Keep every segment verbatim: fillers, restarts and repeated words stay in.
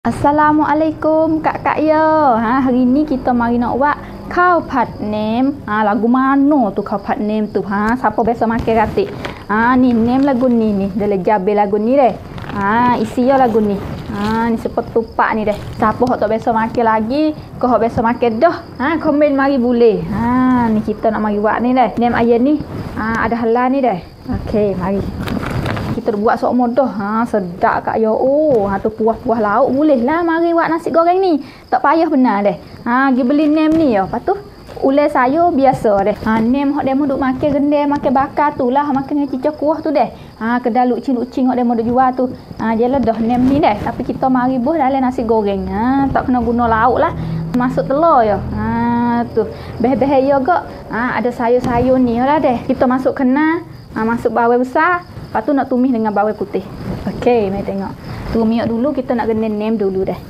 Assalamualaikum kak-kak yo. Ha, hari ni kita mari nak buat khao phat nem. Ha, lagu mana tu khao phat nem tu? Ha, siapa biasa makan katik? Ha, ni nem lagu ni ni. Dalam jabe lagu ni deh. Ha, isi yo lagu ni. Ha, ni sepet tupak ni deh. Siapa hok tak biasa makan lagi, kau hok biasa makan dah. Ha, komen mari boleh. Ha, ni kita nak mari buat ni deh. Nem ayam ni. Ha, ada halal ni deh. Okey, mari. Kita buat sok modah. Ha, sedap kak yo. Oh, ha tu puas-puas lauk boleh lah mari buat nasi goreng ni. Tak payah benar deh. Ha, pergi beli nem ni yo. Lepas tu ulai sayur biasa deh. Ha, nem hok demo duk makan gendai, makan bakar tu lah, makan dengan cicak kuah tu deh. Ha, kedai lucing-lucing hok demo duk jual tu. Ha, jelah dah nem ni deh. Tapi kita mari buh dalam nasi goreng. Ha, tak kena guna lauk lah. Masuk telur yo. Ha, tu. Beh-beh yo gak. Ha, ada sayur-sayur ni lah deh. Kita masuk kena, ha, masuk bawang besar. Lepas tu nak tumis dengan bawang putih. Okey, mari tengok. Tumis dulu, kita nak kena nem dulu dah.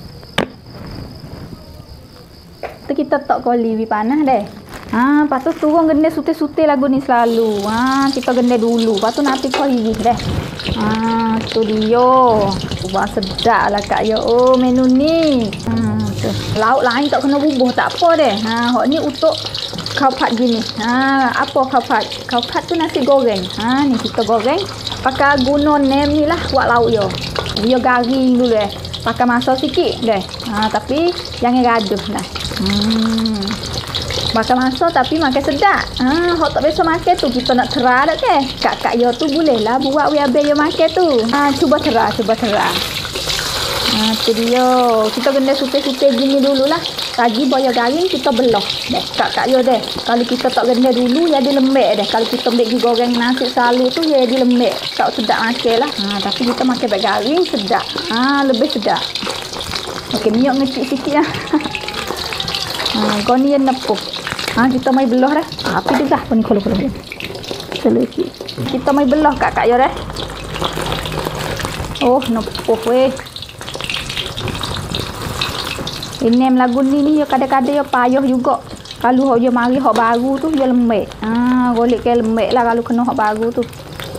Tu kita tak koli bi panas dah. Ha, lepas tu turun kena sutih-sutih lagu ni selalu. Ha, kita kena dulu. Lepas tu nanti kau gigih dah. Ha, tu dia. Wah, sedap lah kak ya. Oh, menu ni. Ha, tu. Lauk lain tak kena bubuh, tak apa deh. Ha, hok ni untuk khao phat gini. Ha, apa khao phat? Khao phat tu nasi goreng. Ha, ni kita goreng pakai guna nem ni lah buat lauk yo. Dia garing dulu eh. Pakai masa sikit deh. Ha, tapi jangan gaduh lah. Hmm. Makan masa tapi makan sedap. Ha, hok tak biasa makan tu kita nak terah dak ke? Kak-kak yo tu boleh lah buat we abe yo makan tu. Ha, cuba terah, cuba terah. Ha, tu dia. Kita kena sutih-sutih gini dululah. Lagi boya garing kita belah. Deh, kak-kak yo deh. Kalau kita tak kena dulu ya dia lembek deh. Kalau kita ambil goreng nasi selalu tu ya dia lembek. Tak sedap makan lah. Ha, tapi kita makan beg garing sedap. Ha, lebih sedap. Okey, minyak ngecik sikit lah. Ha, kau ni yang nepuh. Ha, kita mai belah dah. Ha, api degah pun kalau-kalau. Selesai. Kita mai belah kak-kak yo deh. Oh, nepuh weh. Nem lagu ni ni yo kadang-kadang yo payah juga. Kalau hok yo mari hok baru tu yo lembek. Ha, golek ke lembek lah kalau kena hok baru tu.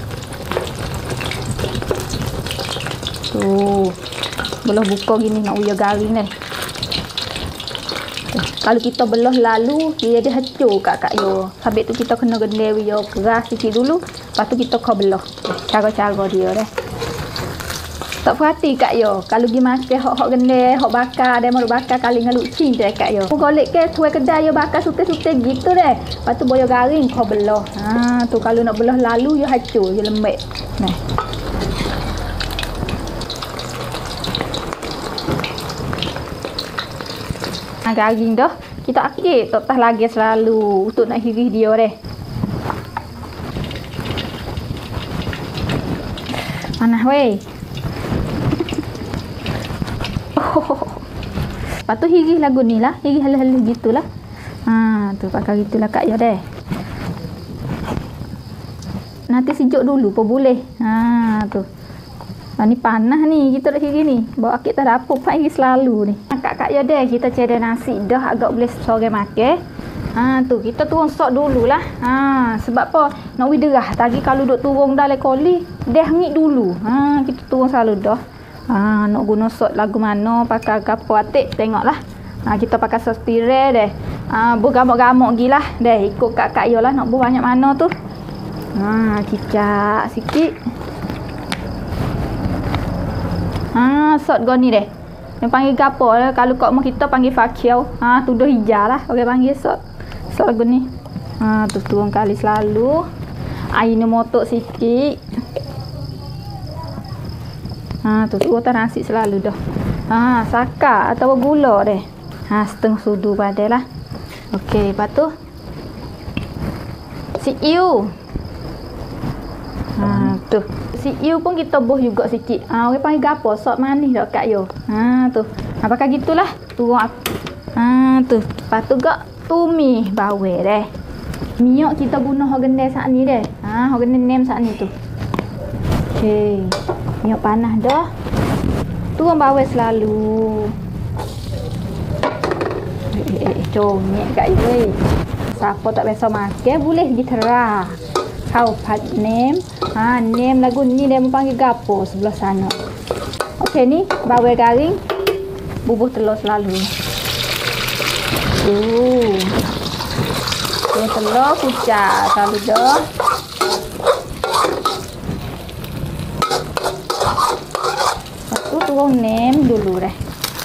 Tu. Belah buka gini nak uya garing ni. Kalau kita belah lalu dia dia hancur kak-kak yo. Habis tu kita kena gendai yo keras sikit dulu. Lepas tu kita kau belah. Cara-cara dia dah. Tak perhati kak yo. Kalau pergi makan hok-hok gendai, hok bakar, dia mau bakar kali dengan lucing je kak yo. Golek ke tuai kedai yo bakar sutih-sutih gitu deh. Lepas tu boya garing kau belah. Ha, tu kalau nak belah lalu yo hancur, yo lembek. Nah. Ha, garing dah. Kita akhir tak tah lagi selalu untuk nak hirih dia deh. Mana weh? Lepas tu hirih lagu ni lah. Hirih halus-halus gitulah. Ha, tu pakai gitulah kak ya deh. Nanti sejuk dulu pun boleh. Ha, tu. Ha, ni panas ni. Kita dah hirih ni. Bawa akik tak dapur. Pak hirih selalu ni. Kak-kak ya deh. Kita cari nasi dah agak boleh sore makan. Ha, tu. Kita turun sok dululah. Ha, sebab apa? Nak wih derah. Tadi kalau duk turun dalam koli. Dia hangit dulu. Ha, kita turun selalu dah. Ha, nak guna sos lagu mana, pakai gapo atik tengoklah. Ha, kita pakai sos tirai deh. Ha, buh gamuk-gamuk gilah deh, ikut kak-kak yo lah nak buh banyak mana tu. Ha, cicak sikit. Ha, sos goni deh. Yang panggil gapo lah, kalau kok mau kita panggil fakiau. Ha, tu dah hijau lah. Okey panggil sos. Sos lagu ni. Ha, tu turun kali selalu. Air ni motok sikit. Ha, tu tu otak nasi selalu dah. Ha, saka atau gula deh. Ha, setengah sudu padalah. Okey, lepas tu siiu. Ha, tu. Siiu pun kita buh juga sikit. Ha, orang panggil gapo? Sok manis dak kak yo. Ha, tu. Ha, pakai gitulah. Turun. Ha, tu. Lepas tu gak tumis bawang deh. Minyak kita guna hok gendai sat ni deh. Ha, hok gendai nem sat ni tu. Okey. Minyak panas dah. Turun bawang selalu. Eh, eh, comel kat ini. Siapa tak biasa makan boleh pergi terah. Khao phat nem. Ha, nem lagu ni dia panggil gapo sebelah sana. Okey. Okey ni bawang garing. Bubuh telur selalu. Uh. Bubuh telur pucat selalu dah. Lepas tu turun nem dulu dah.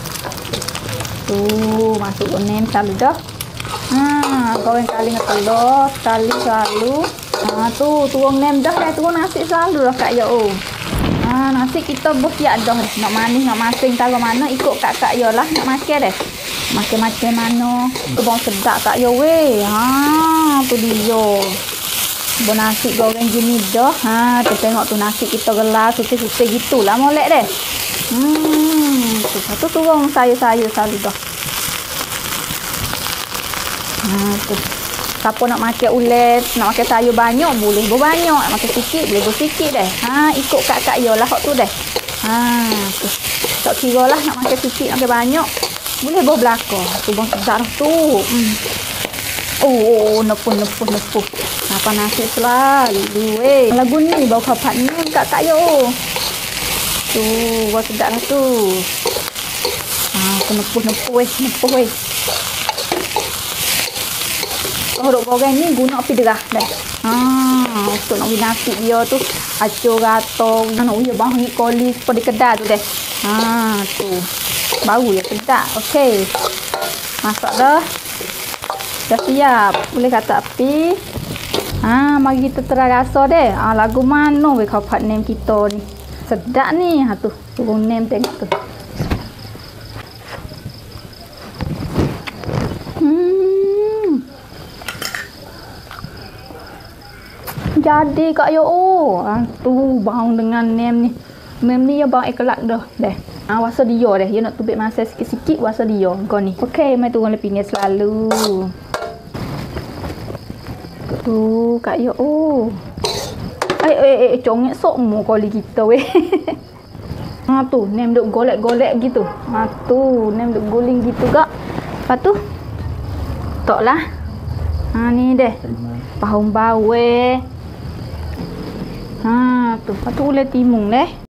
Tu masuk nem selalu dah. Ha, goreng kali dengan telur sekali selalu. Ha tu turun nem dah dah turun nasi selalu dah Kak Yo. Ha nasi kita buat siap dah. Nak manis nak masing taruh mana ikut Kak Kak Yo lah nak makan dah. Makan macam mana. Kebang sedap Kak Yo weh. Ha tu dia. Bon nasi goreng gini dah. Ha tu tengok tu nasi kita gelas sutih-sutih gitulah molek deh. Hmm tu satu turun sayur-sayur selalu dah. Ha tu. Siapa nak makan ulet, nak makan sayur banyak boleh berbanyak, nak makan sikit boleh bersikit deh. Ha ikut Kak-kak yo lah hak tu deh. Ha tu. Tak kira lah nak makan sikit, nak makan banyak boleh bawa belakang. Tu bang sedap tu. Hmm. Oh, oh, nepuh nepuh nepuh. Apa nasi selalu weh. Lagu ni bau kapat ni Kak-kak yo. Tu, buat sedap lah tu. Ha, tu nepuh nepuh weh, nepuh weh. Hodok goreng ni guna api derah dah. Ha, untuk nak nasi dia tu acur rata. Nak uya bang ni koli seperti kedai tu deh. Ha, tu. Bau ya sedap. Okey. Masak dah. Dah siap. Boleh kata api. Ha, mari kita try rasa deh. Ha, lagu mana weh kapat nem kita ni. Sedap ni. Ha tu. Turun nem tengok tu. Jadi Kak Yo. Oh, ha, tu bang dengan nem ni. Nem ni ya bang ikhlas dah. Deh. Ah ha, wasa dia deh. Ya nak tubik masa sikit-sikit wasa dia kau ni. Okey, mai turun lebih ni selalu. Tu Kak Yo. Oh. Eh eh eh congek sok mu koli kita weh. Ha tu, nem duk golek-golek gitu. Ha tu, nem duk guling gitu gak. Lepas tu toklah. Ha ni deh. Pahung bawe. Ha tu, lepas tu ulet timun deh.